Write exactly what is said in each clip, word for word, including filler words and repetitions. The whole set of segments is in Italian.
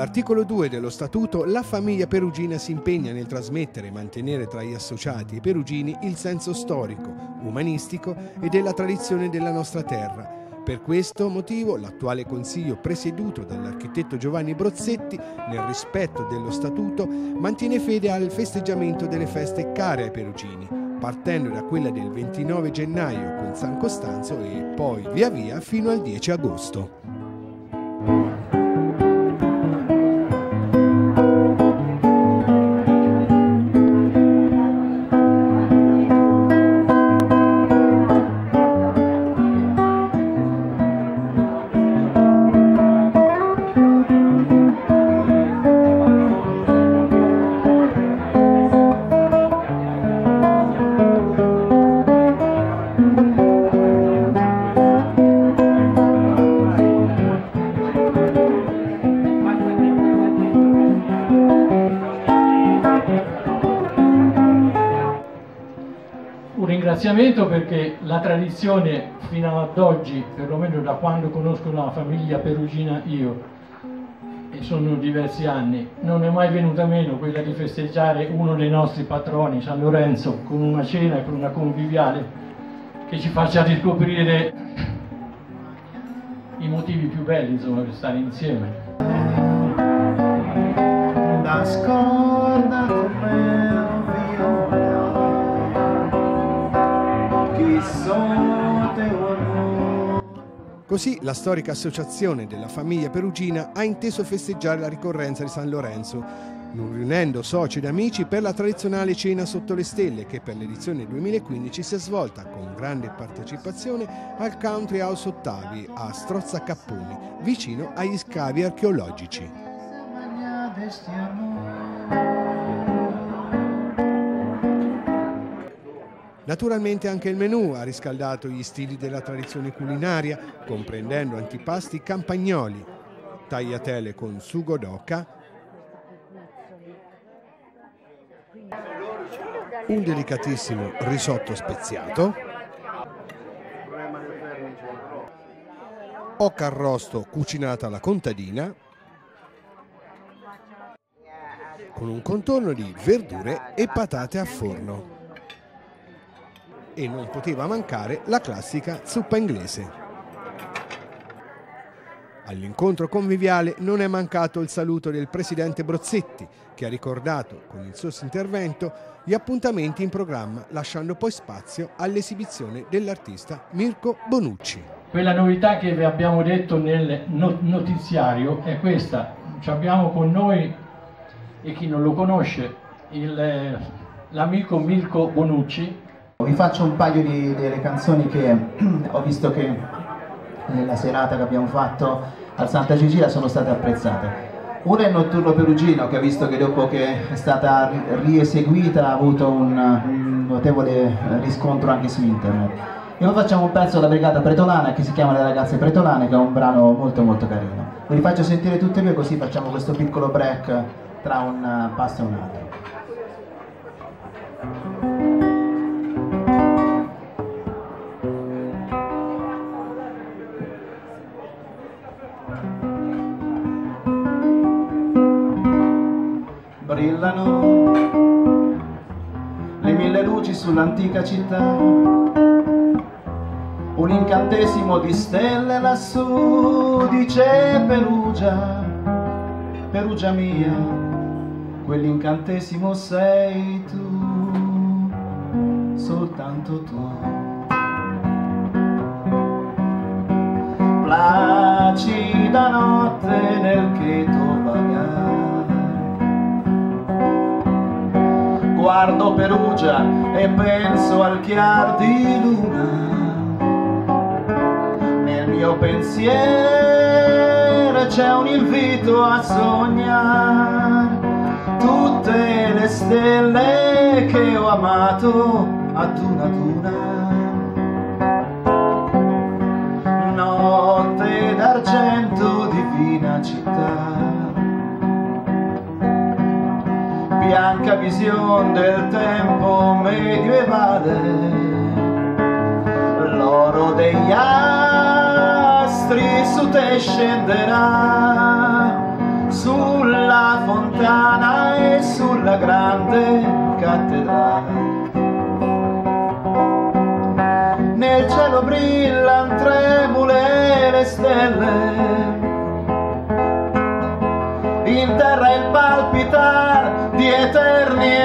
All'articolo due dello Statuto, la famiglia perugina si impegna nel trasmettere e mantenere tra gli associati e perugini il senso storico, umanistico e della tradizione della nostra terra. Per questo motivo l'attuale Consiglio, presieduto dall'architetto Giovanni Brozzetti, nel rispetto dello Statuto, mantiene fede al festeggiamento delle feste care ai perugini, partendo da quella del ventinove gennaio con San Costanzo e poi via via fino al dieci agosto. Un ringraziamento perché la tradizione fino ad oggi, perlomeno da quando conosco la famiglia perugina io, e sono diversi anni, non è mai venuta meno quella di festeggiare uno dei nostri patroni, San Lorenzo, con una cena e con una conviviale che ci faccia riscoprire i motivi più belli, insomma, per stare insieme. La scorda come Così la storica associazione della famiglia perugina ha inteso festeggiare la ricorrenza di San Lorenzo, riunendo soci ed amici per la tradizionale cena sotto le stelle che per l'edizione duemilaquindici si è svolta con grande partecipazione al Country House Ottavi a Strozza Capponi, vicino agli scavi archeologici. Naturalmente anche il menù ha riscaldato gli stili della tradizione culinaria, comprendendo antipasti campagnoli, tagliatelle con sugo d'oca, un delicatissimo risotto speziato, oca arrosto cucinata alla contadina, con un contorno di verdure e patate a forno. E non poteva mancare la classica zuppa inglese. All'incontro conviviale non è mancato il saluto del presidente Brozzetti, che ha ricordato con il suo intervento gli appuntamenti in programma, lasciando poi spazio all'esibizione dell'artista Mirko Bonucci. Quella novità che vi abbiamo detto nel notiziario è questa: ci abbiamo con noi, e chi non lo conosce, l'amico Mirko Bonucci. Vi faccio un paio di, delle canzoni che ho visto che nella serata che abbiamo fatto al Santa Cecilia sono state apprezzate. Una è il Notturno Perugino, che ho visto che dopo che è stata rieseguita ha avuto un, un notevole riscontro anche su internet. E poi facciamo un pezzo della Brigata Pretolana che si chiama Le Ragazze Pretolane, che è un brano molto molto carino. Vi li faccio sentire tutte e due, così facciamo questo piccolo break tra un passo e un altro. Brillano le mille luci sull'antica città, un incantesimo di stelle lassù, dice Perugia, Perugia mia, quell'incantesimo sei tu, soltanto tu. Placida notte nel cheto vagare, guardo Perugia e penso al chiar di luna, nel mio pensiero c'è un invito a sognare tutte le stelle che ho amato ad una ad una. Notte d'argento, divina città, bianca visione del tempo medievale, l'oro degli astri su te scenderà, sul fontana e sulla grande cattedrale. Nel cielo brillan tremule le stelle, in terra il palpitar di eterni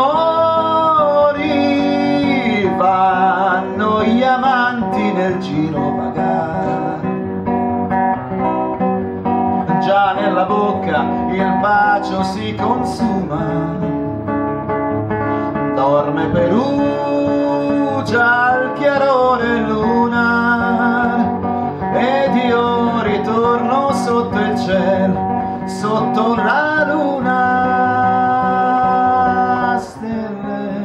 amori, vanno gli amanti nel giro vagare, già nella bocca il bacio si consuma, dorme Perugia al chiarore lunar, ed io ritorno sotto il cielo, sotto la luna, stelle,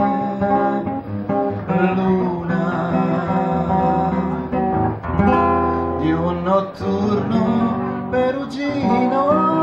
luna di un notturno perugino.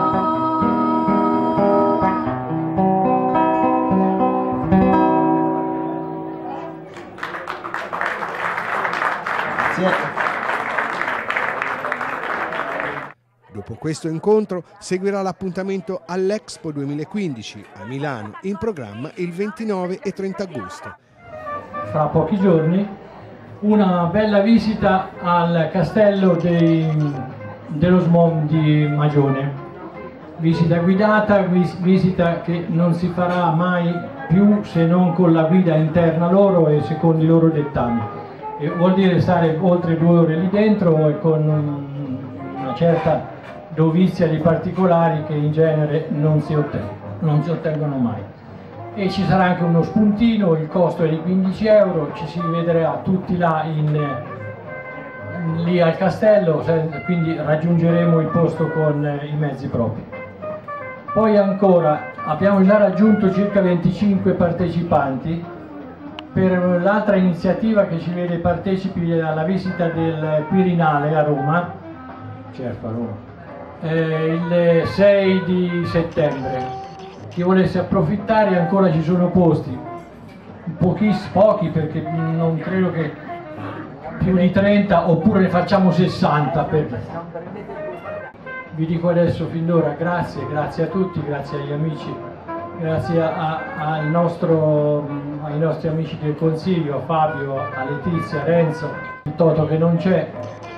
Dopo questo incontro seguirà l'appuntamento all'Expo duemilaquindici a Milano, in programma il ventinove e trenta agosto. Fra pochi giorni una bella visita al castello dei, dello S M O M di Magione, visita guidata, vis, visita che non si farà mai più se non con la guida interna loro e secondo i loro dettami. E vuol dire stare oltre due ore lì dentro e con una certa dovizia di particolari che in genere non si ottengono, non si ottengono mai. E ci sarà anche uno spuntino, il costo è di quindici euro, ci si vedrà tutti là in, lì al castello, quindi raggiungeremo il posto con i mezzi propri. Poi ancora abbiamo già raggiunto circa venticinque partecipanti per l'altra iniziativa che ci vede partecipi alla visita del Quirinale a Roma, certo a Roma, eh, il sei di settembre. Chi volesse approfittare ancora ci sono posti, pochissimi, pochi perché non credo che più di trenta, oppure ne facciamo sessanta. Per... Vi dico adesso fin d'ora grazie, grazie a tutti, grazie agli amici, grazie a, a, al nostro, ai nostri amici del Consiglio, a Fabio, a Letizia, a Renzo, il Toto che non c'è.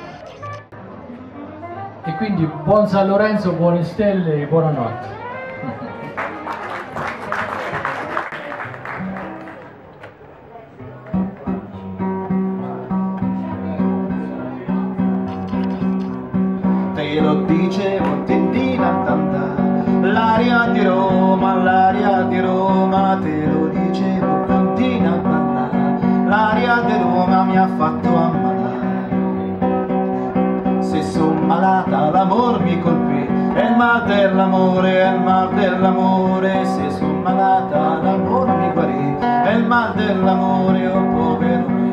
E quindi buon San Lorenzo, buone stelle e buonanotte. Te lo dicevo Tintina tanta, l'aria di Roma, l'aria di Roma, te lo dicevo Tintina tanta, l'aria di Roma mi ha fatto ammalare. Se son malata l'amor mi colpì, è il mal dell'amore, è il mal dell'amore. Se son malata l'amor mi guarì, è il mal dell'amore, oh povero me.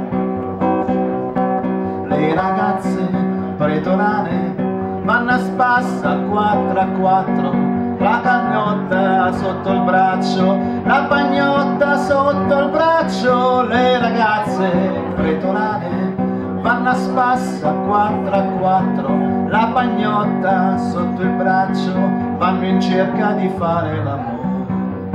Le ragazze pretolane vanno a spassa quattro a quattro, la cagnotta sotto il braccio, la pagnotta sotto il braccio. Le ragazze pretolane vanno a spassa quattro a quattro, la pagnotta sotto il braccio, vanno in cerca di fare l'amore.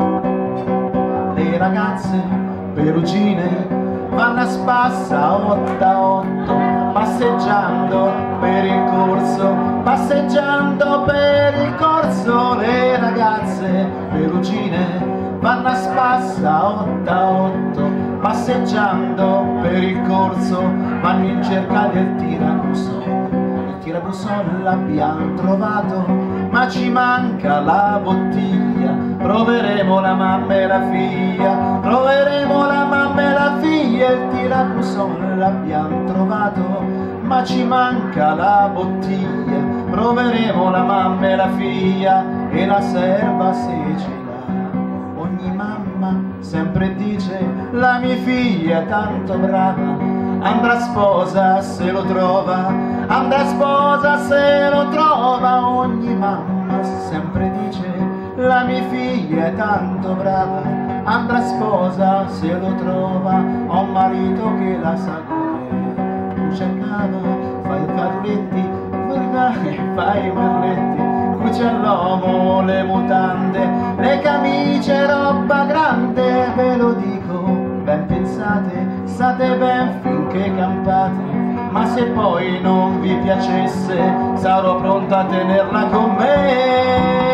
Le ragazze perugine vanno a spassa otto a otto, passeggiando per il corso, passeggiando per il corso. Le ragazze perugine vanno a spassa otto a otto, passeggiando per il corso, vanno in cerca del tirabusone. Il tirabusone l'abbiamo trovato, ma ci manca la bottiglia. Proveremo la mamma e la figlia, troveremo la mamma e la figlia. Il tirabusone l'abbiamo trovato, ma ci manca la bottiglia. Proveremo la mamma e la figlia e la serva se ce l'ha. Ogni mamma sempre dice la mia figlia è tanto brava, andrà sposa se lo trova, andrà sposa se lo trova. Ogni mamma sempre dice la mia figlia è tanto brava, andrà sposa se lo trova. Ho un marito che la sa godere, cuccia a cava, fai i catuletti, fai i merletti, c'è l'uomo, le mutande, le camicie, roba grande, ve lo dico, ben pensate, state ben finché campate, ma se poi non vi piacesse sarò pronta a tenerla con me.